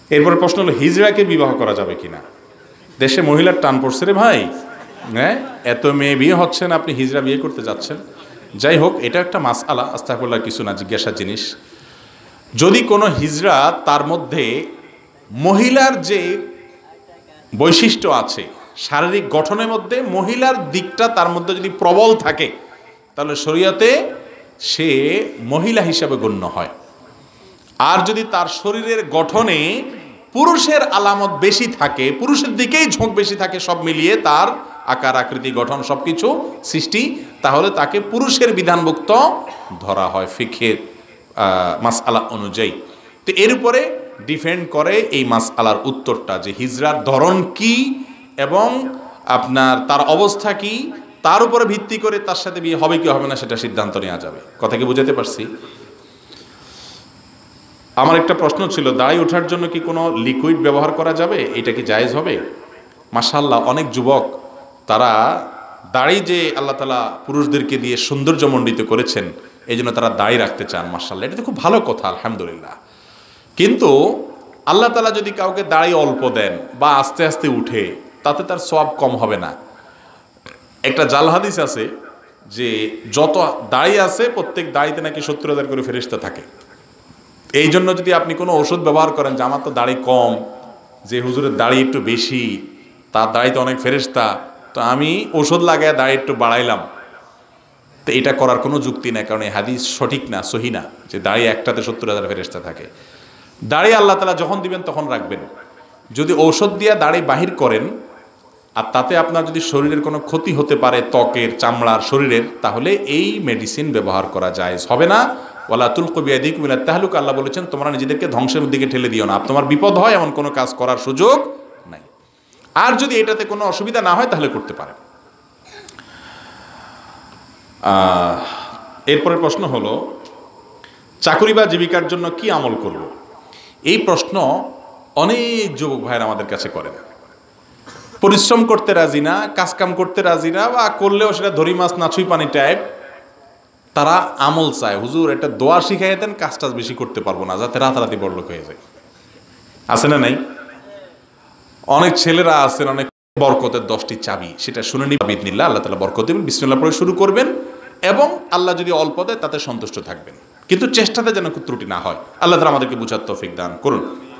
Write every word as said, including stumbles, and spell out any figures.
এরপরে প্রশ্ন হলো হিজড়াকে বিবাহ করা যাবে কিনা। দেশে মহিলার টান পড়ছে রে ভাই, হ্যাঁ এত মেয়ে বিয়ে হচ্ছে না, আপনি হিজড়া বিয়ে করতে যাচ্ছেন। যাই হোক, এটা একটা মাসআলা, আস্তাগফিরুল্লাহ, কিছু না, জিজ্ঞাসার জিনিস। যদি কোনো হিজড়া তার মধ্যে মহিলার যে বৈশিষ্ট্য আছে, শারীরিক গঠনের মধ্যে মহিলার দিকটা তার মধ্যে যদি প্রবল থাকে, তাহলে শরীয়তে সে মহিলা হিসাবে গণ্য হয়। আর যদি তার শরীরের গঠনে পুরুষের আলামত বেশি থাকে, পুরুষের দিকেই ঝোঁক বেশি থাকে, সব মিলিয়ে তার আকার আকৃতি গঠন সব কিছু সৃষ্টি, তাহলে তাকে পুরুষের বিধানভুক্ত ধরা হয় ফিকহের মাসআলা অনুযায়ী। তো এর উপরে ডিপেন্ড করে এই মাসআলার উত্তরটা, যে হিজরার ধরন কি এবং আপনার তার অবস্থা কি, তার উপরে ভিত্তি করে তার সাথে বিয়ে হবে কি হবে না সেটা সিদ্ধান্ত নেওয়া যাবে। কথা কি বুঝাতে পারছি? আমার একটা প্রশ্ন ছিল, দাড়ি ওঠার জন্য কি কোনো লিকুইড ব্যবহার করা যাবে? এটা কি জায়েজ হবে? মাশাআল্লাহ, অনেক যুবক তারা দাড়ি যে আল্লাহ তাআলা পুরুষদেরকে দিয়ে সৌন্দর্যমণ্ডিত করেছেন, এই জন্য তারা দাড়ি রাখতে চান। মাশাআল্লাহ, এটা তো খুব ভালো কথা, আলহামদুলিল্লাহ। কিন্তু আল্লাহ তাআলা যদি কাউকে দাড়ি অল্প দেন বা আস্তে আস্তে উঠে, তাতে তার সওয়াব কম হবে না। একটা জাল হাদিস আছে যে যত দাড়ি আছে প্রত্যেক দাড়িতে নাকি সত্তর হাজার করে ফেরেশতা থাকে। এই জন্য যদি আপনি কোনো ওষুধ ব্যবহার করেন যে আমার তো দাড়ি কম, যে হুজুরের দাড়ি একটু বেশি, তার দাড়িতে অনেক ফেরেশতা, তো আমি ওষুধ লাগায় দাড়ি একটু বাড়াইলাম, তো এটা করার কোনো যুক্তি নেই, কারণ এই হাদিস সঠিক না, সহি না, যে দাড়ি একটাতে সত্তর হাজার ফেরেশতা থাকে। দাড়ি আল্লাহ তাআলা যখন দিবেন তখন রাখবেন। যদি ঔষধ দিয়ে দাড়ি বাহির করেন আর তাতে আপনার যদি শরীরের কোনো ক্ষতি হতে পারে, ত্বকের, চামড়ার, শরীরের, তাহলে এই মেডিসিন ব্যবহার করা জায়েজ হবে না। ওয়ালা তুলকু বিয়াদিকুম ইলা তাহলুকা, আল্লাহ বলেছেন তোমরা নিজেদেরকে ধ্বংসের দিকে ঠেলে দিও না। তোমার বিপদ হয় এমন কোনো কাজ করার সুযোগ নাই। আর যদি এটাতে কোনো অসুবিধা না হয় তাহলে করতে পারে। এরপরের প্রশ্ন হলো, চাকরি বা জীবিকার জন্য কি আমল করব? এই প্রশ্ন অনেক যুবক ভাইয়ের আমাদের কাছে করেন। পরিশ্রম করতে রাজি না, কাজকাম করতে রাজি না, বা করলেও সেটা ধরি মাছ নাছুই পানি টাইপ। তারা আমল চায়, হুজুর একটা দোয়া শিখাই দেন, কাজ টাজ বেশি করতে পারবো না, যাতে রাতারাতি বড়লোক হয়ে যায়। আছে না নাই? অনেক ছেলেরা আছেন, অনেক বরকতের দশটি চাবি, সেটা শুনে নিন বিদিনিল্লাহ, আল্লাহ তাআলা বরকত দেবেন। বিসমিল্লাহ পড়ে শুরু করবেন এবং আল্লাহ যদি অল্প দেয় তাতে সন্তুষ্ট থাকবেন, কিন্তু চেষ্টাতে যেন ত্রুটি না হয়। আল্লাহ তাআলা আমাদেরকে বুঝার তৌফিক দান করুন।